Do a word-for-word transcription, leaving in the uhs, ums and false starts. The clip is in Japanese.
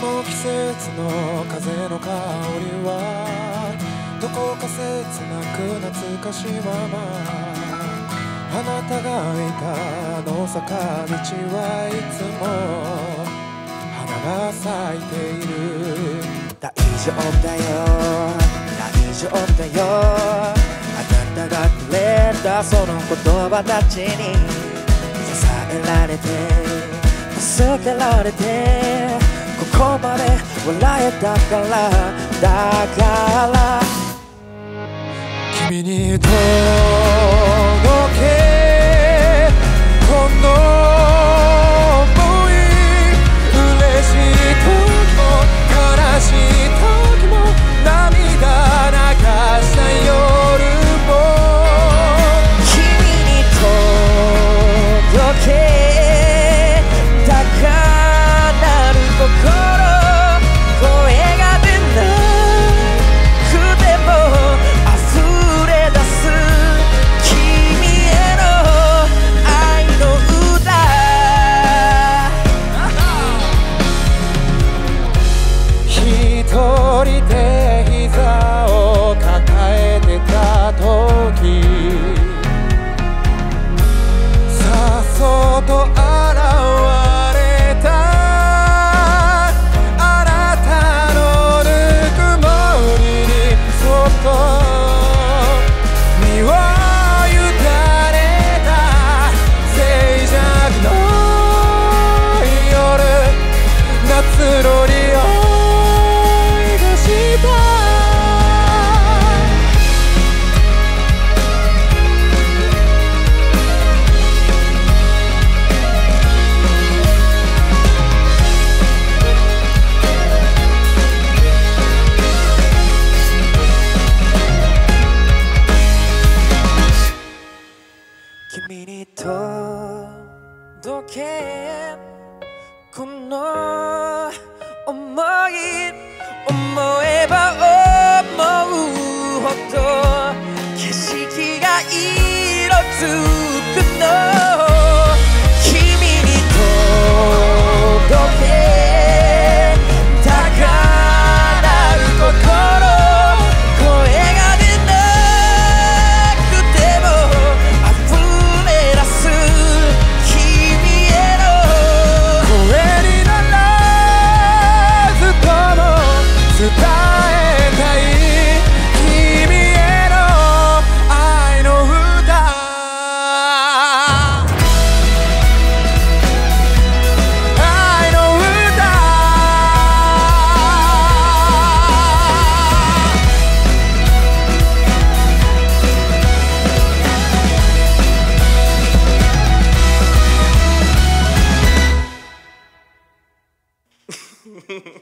の季節の風の香りはどこか切なく懐かしいまま、あなたがいたあの坂道はいつも花が咲いている。大丈夫だよ大丈夫だよ、あなたがくれたその言葉たちに支えられて助けられてここまで笑えたからだから君に届けこの想い、嬉しい時も悲しい時も涙流した夜も君に届け高鳴る心、君に届けこの想い、思えば思うほど景色が色づくの、君に届け高鳴る心、伝えたい君への愛の歌、愛の歌フフフ。